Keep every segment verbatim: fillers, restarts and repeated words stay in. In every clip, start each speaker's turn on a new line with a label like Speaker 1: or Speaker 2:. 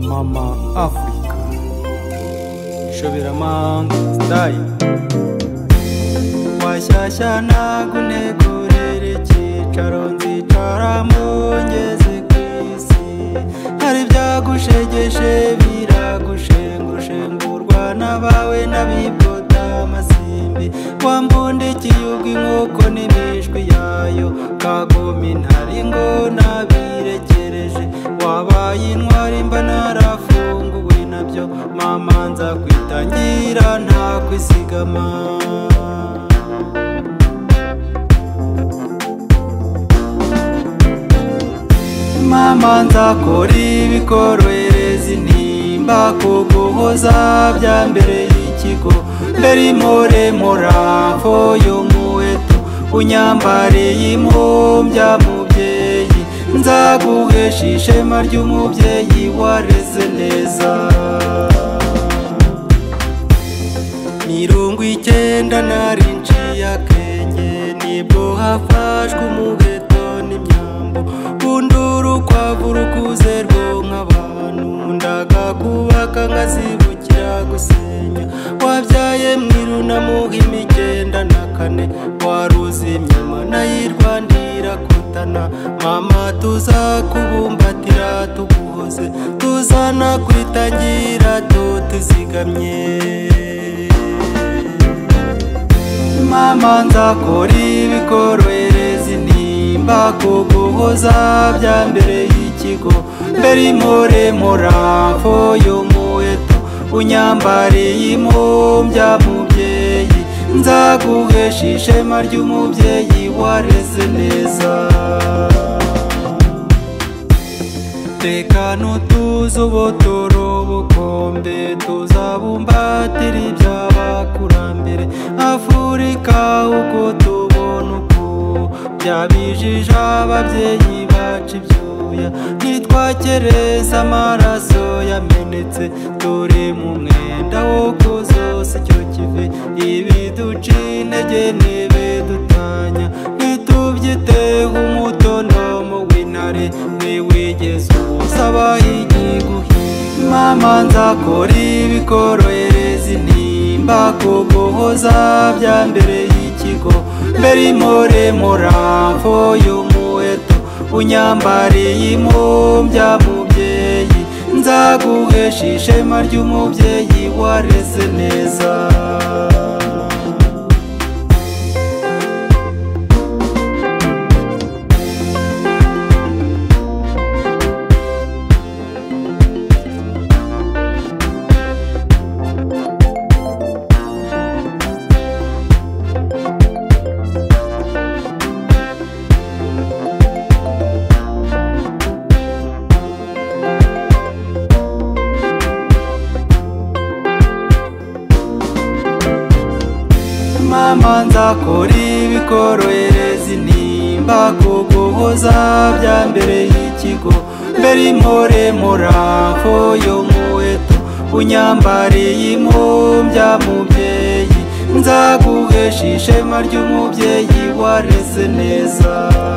Speaker 1: Mama Africa Shoberamanga style Washyashya nagunegurira icyicaro nzicara mungeze kwisi hari byagushegeshe biragushengushengurwa n'abawe n'abibota amasimbi wambundikiye ubw'inkoko n'imishwi yayo kagoma intare ngo nabirekereje wabaye intwari mba narafunguwe nabyo mama nza kwitangira nta kwisigama mama nzakora ibikorohereza intimba kuguhoza bya mbere y'ikigo mbere impore muramfo y'umuheto unyambariye impumbya mubyeyi nzaguhesha ishema ry'umubyeyi wareze neza mirongo icyenda nari nciye akenge nibwo hafashwe umuheto n'imyambo bunduru urukwavu rukuze rwonka abantu ndagakubaka nkazibukira gusenya wabyaye mwirunamuha imigenda na kane waruzi imyama nayirwandira kotana mama tuzakubumbatira tuguhoze tuzana kwitangira tutuzigamye mama nzakora ibikorohereza intimba kuguhoza bya mbere y'ikigo mbere impore muramfo y'umuheto unyambariye impumbya mubyeyi nzaguhesha ishema ry'umubyeyi wareze neza tekana utuze ubutoro bukombe tuzabumbatira iby'abakurambere Afurika uko tubona uko byabijije ababyeyi bacu ibyuya ntitwakereza amaraso yamenetse turi mu mwenda wo kuzose icyo kive ibiduca intege ntibidutanya ntitubyiteho umutonomo w'intare ntiwigeze usaba igiguhiga mama nzakora ibikorohereza intimba kuguhoza bya mbere y'ikigo mbere impore muramfo y'umuheto unyambariye impumbya mubyeyi nzaguhesha ishema ry'umubyeyi wareze neza mama nzakora ibikorohereza intimba kuguhoza bya mbere y'ikigo mbere impore muramfo y'umuheto unyambariye impumbya mubyeyi nzaguhesha ishema ry'umubyeyi wareze neza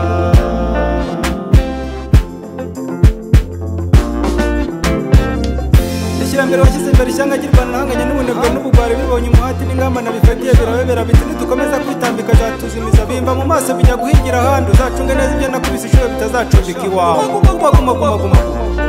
Speaker 1: Ishyirambere washyize imbere ishyanga ry'u Rwanda nahanganye n'ubunebwe n'ubugwari bibonye umuhati n'ingamba nabifatiye birabebera biti nitukomeza kwitambika zatuzimiza bimba mu maso bijya guhigira ahandi uzacunge neza ibyo nakubise ishuri bitazacumbika iwawe guma guma guma guma